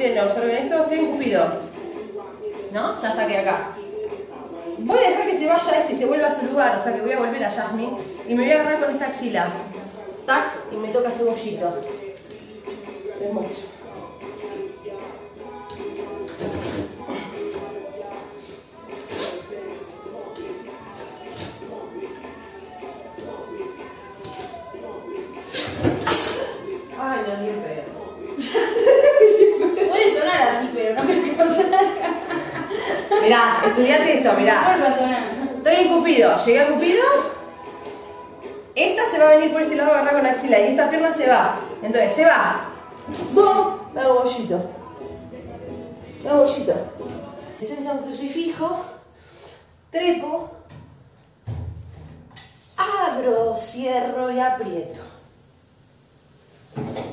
miren, observen esto, estoy en Cupido. ¿No? Ya saqué acá. Voy a dejar que se vaya este y se vuelva a su lugar, o sea que voy a volver a Jasmine y me voy a agarrar con esta axila. Tac, y me toca cebollito. Es mucho. Ay, no, ni el pedo. Puede sonar así, pero no creo que va a sonar. Mirá, estudiate esto, mirá. No va a sonar. Estoy en Cupido, llegué a Cupido. Esta se va a venir por este lado a agarrar con la axila y esta pierna se va. Entonces, se va. ¡Bum! Me hago bollito. Me hago bollito. Esencia un crucifijo. Trepo. Abro, cierro y aprieto.